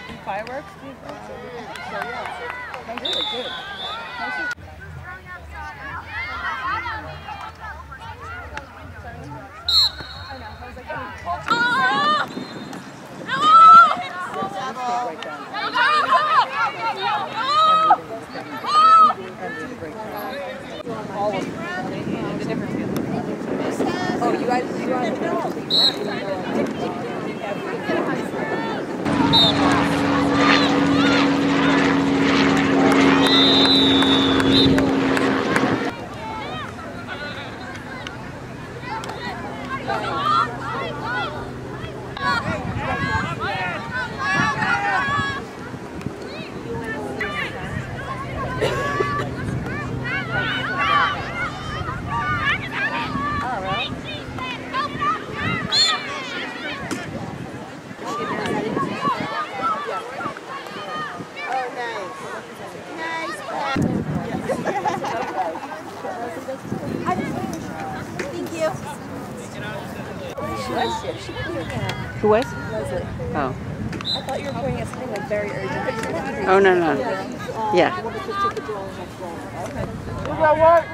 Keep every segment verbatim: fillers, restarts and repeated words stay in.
Fireworks? So yeah. Good, good. Nice. All of them. The different fields. Oh, you guys, you guys know. Who was? Leslie. Oh. I thought you were pointing at something like very urgent. Oh, no, no. Yeah. You got what?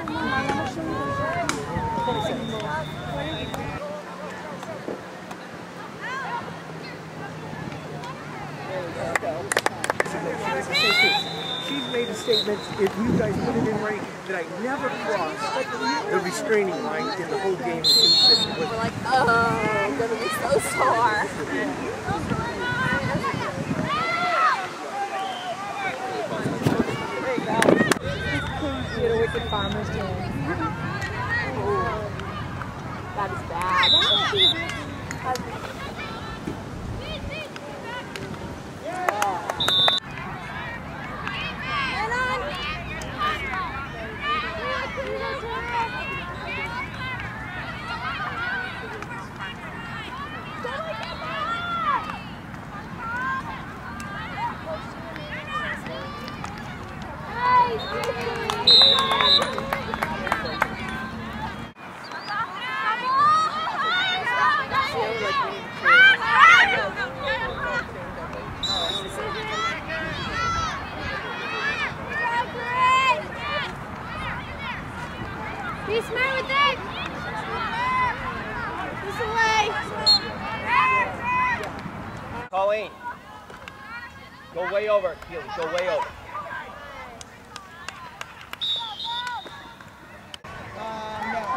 She's made a statement, if you guys put it in right, that I never crossed the restraining line in the whole game. We're like, oh, I'm gonna be so sore. You had a wicked farmer's team. That is bad. Be smart with it! This away! Colleen, go way over, Keely, go way over. Um, no.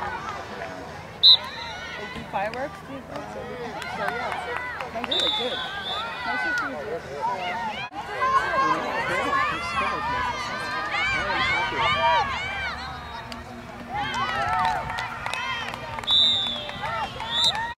They do fireworks? So yeah. Good, good. Nice to see you.